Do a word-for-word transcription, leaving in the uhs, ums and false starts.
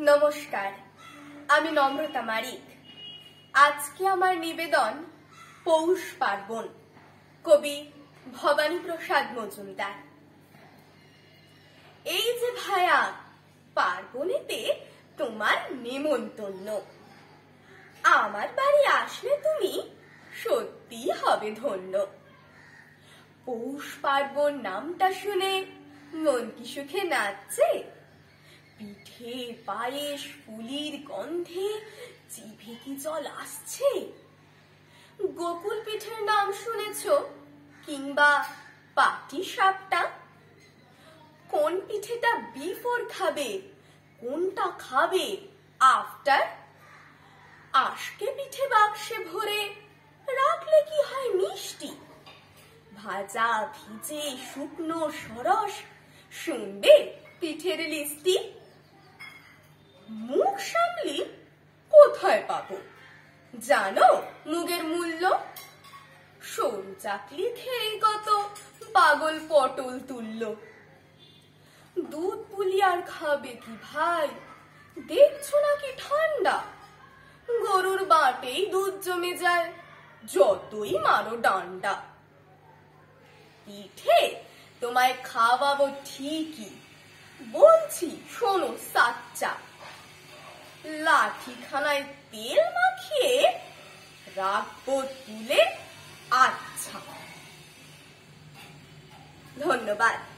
নমস্কার, আমি নম্রতা মারিক। আজকে আমার নিবেদন পৌষ পার্বণ, কবি ভবানী প্রসাদ মজুমদার। এই যে ভায়া, পার্বণেতে তোমার নেমন্তন্ন। আমার বাড়ি আসলে তুমি সত্যি হবে ধন্য। পৌষ পার্বণ নামটা শুনে মন কি সুখে নাচছে? পিঠে পায়েস ফুলির গন্ধে জিভে কি জল আসছে? গোকুল পিঠের নাম শুনেছ, কিংবা পাটি সাপটা? কোন পিঠেটা বিফোর খাবে, কোনটা খাবে আফটার? আজকে পিঠে বাক্সে ভরে রাখলে কি হয় মিষ্টি? ভাজা ভিজে শুকনো সরস শুনবে পিঠের লিস্টি? মুখ সামলি কোথায় পাবো জানো মুগের মূল্য? সরু চাকলি খেয়ে কত পাগল পটল তুলল। দুধ পুলি আর খাবে কি ভাই, দেখছো নাকি ঠান্ডা? গরুর বাটেই দুধ জমে যায়, যতই মারো ডান্ডা। পিঠে তোমায় খাওয়াবো ঠিকই, বলছি শোনো সাচ্চা। লাঠিখানায় তেল মাখিয়ে রাখবো তুলে। আচ্ছা, ধন্যবাদ।